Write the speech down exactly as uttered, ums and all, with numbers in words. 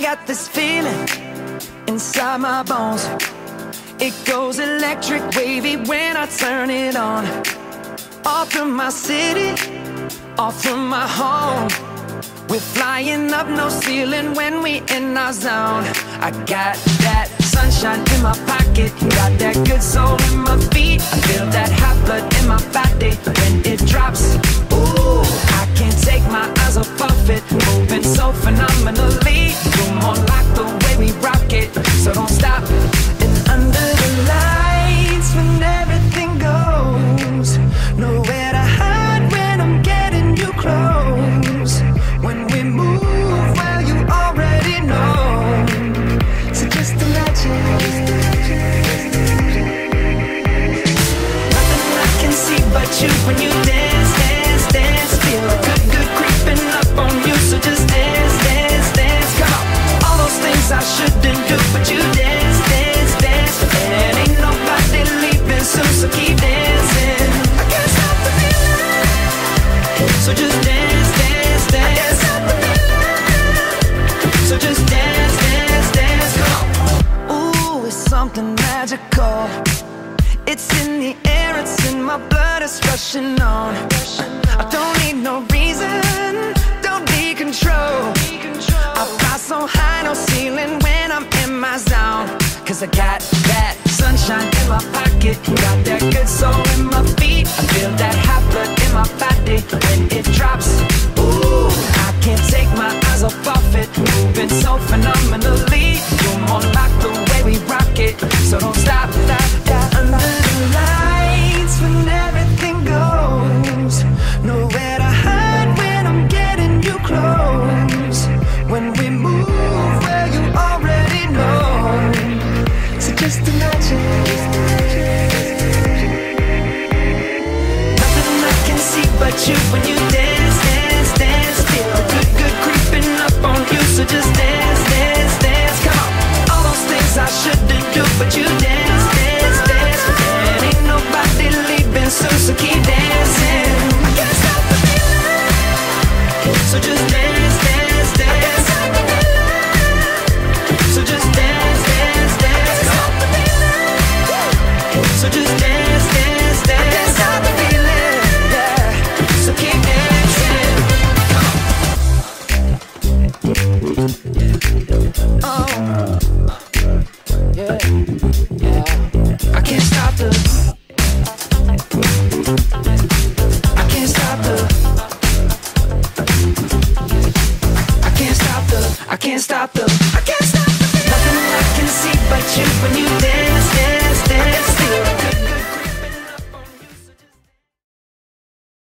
got this feeling inside my bones. It goes electric wavy when I turn it on. All through my city, all through my home. We're flying up, no ceiling when we in our zone. I got that sunshine in my pocket, got that good soul in my feet. I feel that hot blood in my body when it drops. Ooh, I can't take my eyes off of it, moving so phenomenally. You're more like the way we rock it, so don't stop. And under the lights when everything goes, nowhere to hide when I'm getting you close. When we move, well, you already know. So just imagine. Nothing I can see but you when you dance, dance, dance. Feel good, good creeping up on you. So just dance, dance, dance. Come on. All those things I shouldn't do, but you dance, dance, dance. And ain't nobody leaving soon, so keep dancing. I can't stop the feeling. So just dance, dance, dance. I can't stop the feeling. So just dance, dance, dance. Come on. Ooh, it's something magical. It's in the air, it's in my blood, it's rushing on. I don't need no reason, don't need control. I fly so high, no ceiling when I'm in my zone. Cause I got that sunshine in my pocket, got that good soul in my feet. I feel that hot blood in my body when it drops. Ooh, I can't take my eyes off of it, moving so phenomenally. You're more like the way we rock it, so don't stop, stop, stop. Under the lights when everything goes, nowhere to hide when I'm getting you close. When we move, well, you already know. So just imagine. Nothing I can see but you when you dance, dance, dance. Feel good, good creeping up on you. So just dance, dance, dance. Come on. All those things I shouldn't do, but you dance, dance, dance. And ain't nobody leaving soon, so keep dancing. I can't stop the feeling. So just dance, dance, dance. I can't stop the feeling. So just dance, dance, dance. Stop the feeling. So just dance, dance, dance. I can't stop the feeling. Yeah. So keep dancing. Oh. Yeah. Yeah. I can't stop the. I can't stop the. I can't stop the. I can't stop the. I can't stop the. Nothing I can see but you when you dance, dance.